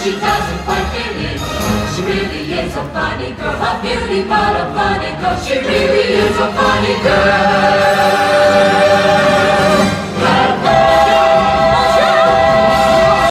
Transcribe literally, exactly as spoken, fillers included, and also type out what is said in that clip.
she doesn't quite fit in. She really is a funny girl, a beauty but a funny girl. She really is a funny girl.